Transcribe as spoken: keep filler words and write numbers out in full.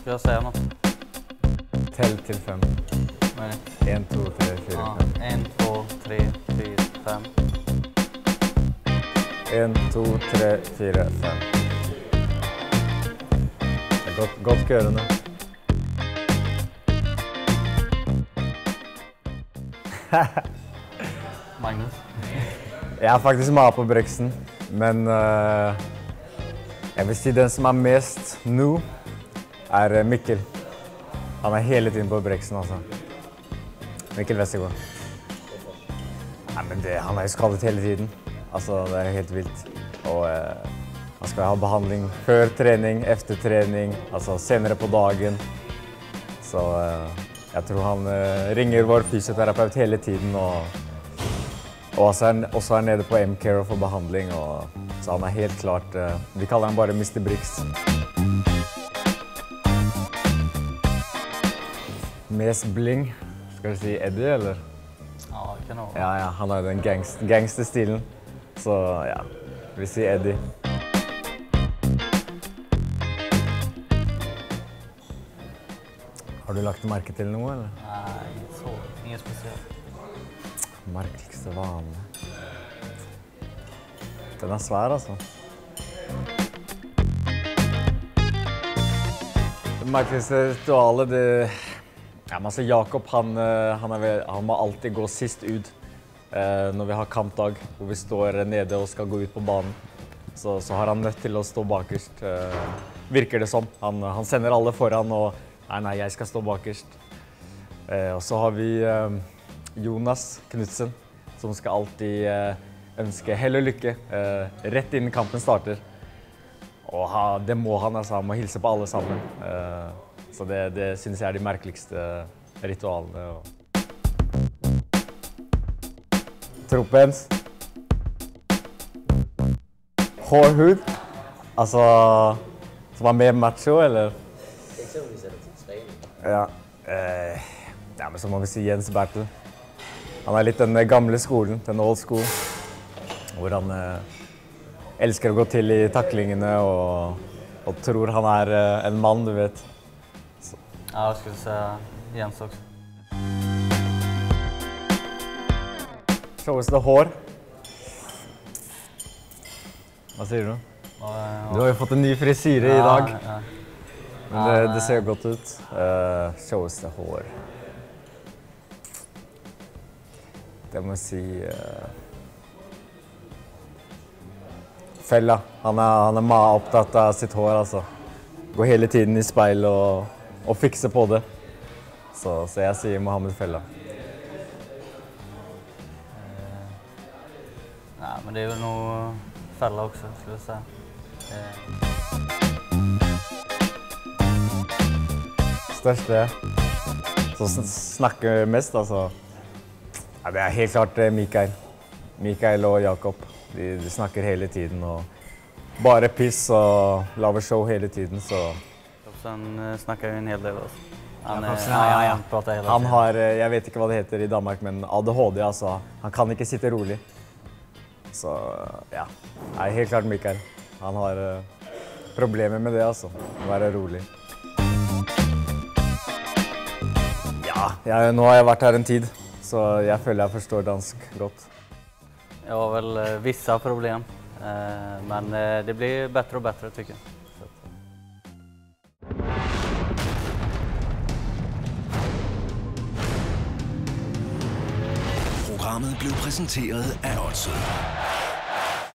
Ska jag säga något? Tell till fem. Vad är det? En, två, tre, fyra, Ja, fem. en, två, tre, fyra, fem. En, två, tre, fyra, fem. Det er godt, godt kørende. Magnus? Jeg er faktisk med på Brexen, men uh, jeg vil si den som er mest nå er Mikkel. Han er hele tiden på Brexen, altså. Mikkel Vestergaard. Nei, men det, han er jo skadet hele tiden. Altså, det er helt vilt. Og uh, han skal ha behandling før trening, efter trening, altså senere på dagen. Så uh, jeg tror han uh, ringer vår fysioterapeut hele tiden, og, og også, er, også er nede på M-Care for behandling. Og, så han er helt klart, uh, vi kaller han bare mister Brix. Mest bling, skal du si Eddie, eller? Ja, det kan det vara. Ja, ja, han har den gangst, gangsterstilen. Så ja, vi sier Eddie. Har du lagt merke til noe, eller? Nej, inget så. Inget speciellt. Merkeligste vane. Den er svær, altså. Det merkeligste ritualet, det... Ja, men altså, Jakob, han, han, er ved, han må alltid gå sist ut eh, når vi har kampdag, hvor vi står nede og skal gå ut på banen. Så, så har han nødt til å stå bakerst, eh, virker det som. Han, han sender alle foran, og nei, nei, jeg skal stå bakerst. Eh, og så har vi eh, Jonas Knudsen, som skal alltid eh, ønske hell og lykke eh, rett innen kampen starter. Og ha, det må han, altså. Han må hilse på alle sammen. Eh, Så det, det synes jeg er de merkeligste ritualene. Troppens. Hård hud. Altså, som er mer macho, eller? Eksempelvis er det til trening. Ja. Eh, ja, men så må vi si Jens Bertel. Han er litt den gamle skolen, den old school. Hvor han eh, elsker å gå til i taklingene og, og tror han er eh, en mann, du vet. Ja, jag skulle säga Jens också. Showeste hår. Hva sier du? Ja, ja. Du har jo fått en ny frisyre i dag. Ja, ja. Men det, det ser godt ut. Uh, Showeste hår. Det må jeg si... Uh, Fella. Han er, han er meget opptatt av sitt hår, altså. Går hele tiden i speil og... og fikse på det. Så, så jeg sier Mohammed Fella. Eh, nej, men det är väl nog Fella också, skulle jag säga. Eh. Største som snakker mest, altså. Ja, det er helt klart Mikael. Mikael og Jakob. De, de snakker hele tiden, og bare piss og laver show hele tiden, så... Sen snackar vi en hel del också. Han, Ja, är, ja, ja, ja. han pratar hela Han tiden. har, jeg vet ikke hva det heter i Danmark, men A D H D, altså. Han kan ikke sitte rolig. Så, ja. Nei, helt klart Mikael. Han har uh, problemer med det, altså. Å være rolig. Ja, jeg, nå har jeg vært her en tid, så jeg føler jeg forstår dansk godt. Jag har väl eh, vissa problem, eh, men eh, det blir bättre och bättre tycker jag. Programmet blev præsenteret af Odset.